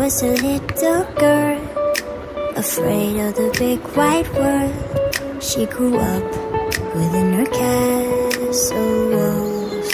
was a little girl, afraid of the big white world. She grew up within her castle walls.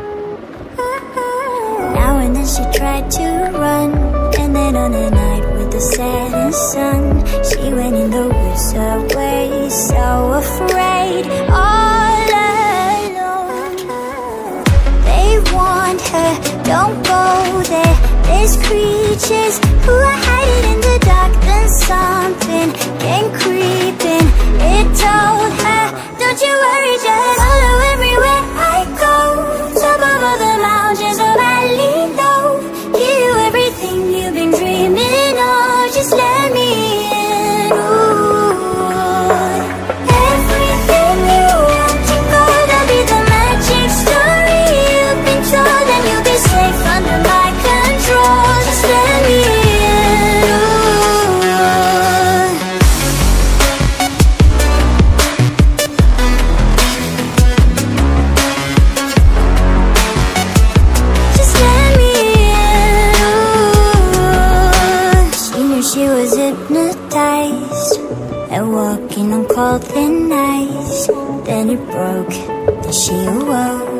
Now and then she tried to run, and then on a night with the setting sun, she went in the woods away, so afraid, all alone. They warned her, don't go there, there's creatures who are hiding in the dark. Then something came creeping, it told her, don't you worry, just follow everywhere I go. Top of all the mountains, the valley low, give you everything you've been dreaming of. Just let me in. Ooh. Everything you want to go, there'll be the magic story you've been told, and you'll be safe under my control. Just let me in. She was hypnotized and walking on cold thin ice. Then it broke, then she awoke.